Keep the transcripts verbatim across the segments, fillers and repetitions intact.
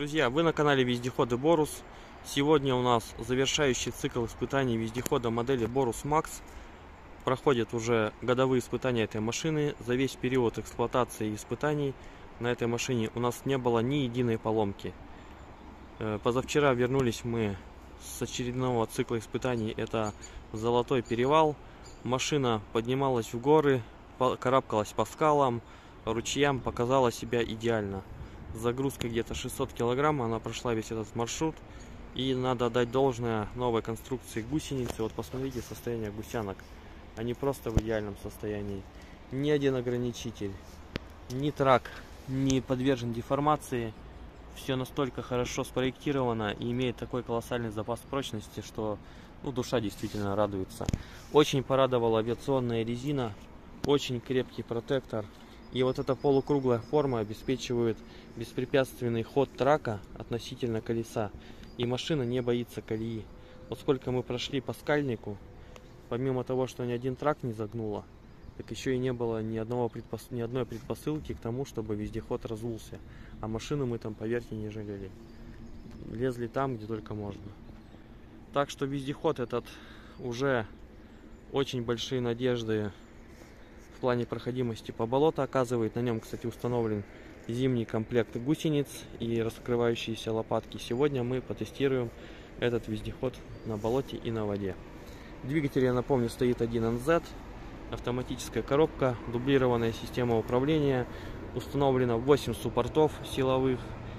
Друзья, вы на канале Вездеходы Борус. Сегодня у нас завершающий цикл испытаний вездехода модели Борус Макс. Проходят уже годовые испытания этой машины. За весь период эксплуатации и испытаний на этой машине у нас не было ни единой поломки. Позавчера вернулись мы с очередного цикла испытаний. Это Золотой перевал. Машина поднималась в горы, карабкалась по скалам, ручьям, показала себя идеально. Загрузка где-то шестьсот килограмм, она прошла весь этот маршрут. И надо дать должное новой конструкции гусеницы. Вот посмотрите состояние гусянок. Они просто в идеальном состоянии. Ни один ограничитель, ни трак не подвержен деформации. Все настолько хорошо спроектировано и имеет такой колоссальный запас прочности, что ну, душа действительно радуется. Очень порадовала авиационная резина, очень крепкий протектор. И вот эта полукруглая форма обеспечивает беспрепятственный ход трака относительно колеса. И машина не боится колеи. Вот сколько мы прошли по скальнику, помимо того, что ни один трак не загнуло, так еще и не было ни, одного предпос... ни одной предпосылки к тому, чтобы вездеход разулся. А машину мы там, поверьте, не жалели. Лезли там, где только можно. Так что вездеход этот уже очень большие надежды в плане проходимости по болоту оказывает. На нем, кстати, установлен зимний комплект гусениц и раскрывающиеся лопатки. Сегодня мы потестируем этот вездеход на болоте и на воде. Двигатель, я напомню, стоит один эн зет. Автоматическая коробка, дублированная система управления. Установлено восемь суппортов силовых.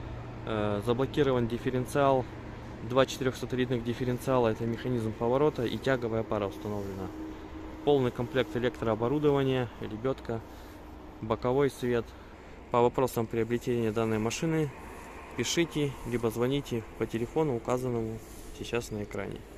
Э, заблокирован дифференциал. Два четырехсотритных дифференциала, это механизм поворота, и тяговая пара установлена. Полный комплект электрооборудования, лебедка, боковой свет. По вопросам приобретения данной машины пишите, либо звоните по телефону, указанному сейчас на экране.